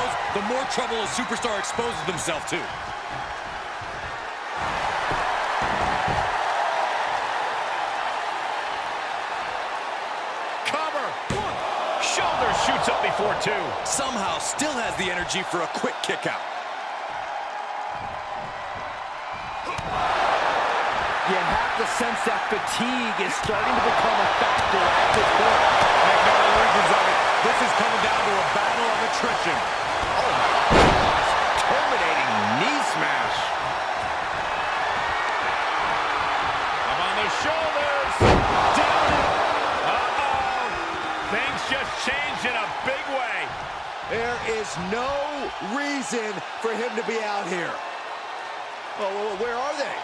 goes, the more trouble a superstar exposes themselves to. Cover. One. Shoulder shoots up before two. Somehow still has the energy for a quick kick out. You have to sense that fatigue is starting to become a factor at this point. Make no illusions of it. This is coming down to a battle of attrition. Oh my gosh. Terminating knee smash. Up on the shoulders. Down. Uh-oh. Things just changed in a big way. There is no reason for him to be out here. Oh, where are they?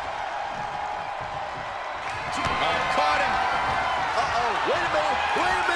Caught him. Uh-oh, wait a minute,